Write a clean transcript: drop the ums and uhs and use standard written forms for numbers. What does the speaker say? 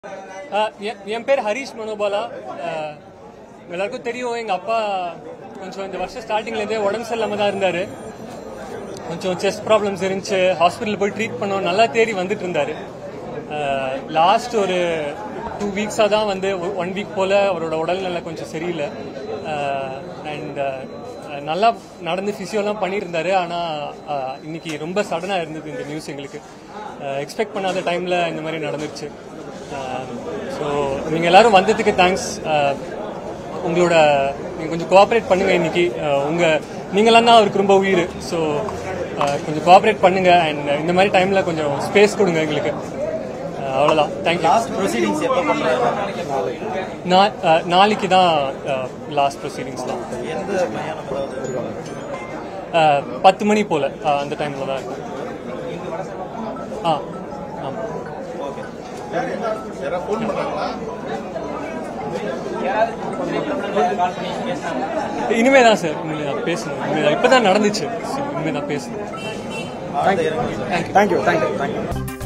என் பேர் ஹரிஷ் மனோபாலா. எல்லாருக்கும் தெரியும், எங்கள் அப்பா கொஞ்சம் இந்த வருஷம் ஸ்டார்டிங்லேருந்தே உடம்பு சரியில்லாமல் தான் இருந்தார். கொஞ்சம் செஸ்ட் ப்ராப்ளம்ஸ் இருந்துச்சு. ஹாஸ்பிட்டலில் போய் ட்ரீட் பண்ணோம், நல்லா தேடி வந்துட்டு இருந்தார். லாஸ்ட் ஒரு 2 வீக்ஸாக தான் வந்து 1 வீக் போல் அவரோட உடல்நிலை கொஞ்சம் சரியில்லை. அண்ட் நல்லா நடந்து ஃபிசியோலாம் பண்ணியிருந்தாரு. ஆனால் இன்னைக்கு ரொம்ப சடனாக இருந்தது இந்த நியூஸ். எங்களுக்கு எக்ஸ்பெக்ட் பண்ணாத டைமில் இந்த மாதிரி நடந்துருச்சு. ஸோ நீங்கள் எல்லோரும் வந்ததுக்கு தேங்க்ஸ். உங்களோட நீங்கள் கொஞ்சம் கோஆப்ரேட் பண்ணுங்கள். இன்னைக்கு நீங்களாம் தான் அவருக்கு ரொம்ப உயிர். ஸோ கொஞ்சம் கோஆப்ரேட் பண்ணுங்கள். அண்ட் இந்த மாதிரி டைமில் கொஞ்சம் ஸ்பேஸ் கொடுங்க எங்களுக்கு. அவ்வளோதான். தேங்க்யூ. நாளைக்கு தான் லாஸ்ட் ப்ரொசீடிங்ஸ் தான். 10 மணி போல் அந்த டைமில் தான் இருக்கும். ஆமாம். இனிமே தான் சார், இனிமே தான் பேசணும். இப்பதான் நடந்துச்சு. இனிமே தான் பேசணும். தேங்க்யூ.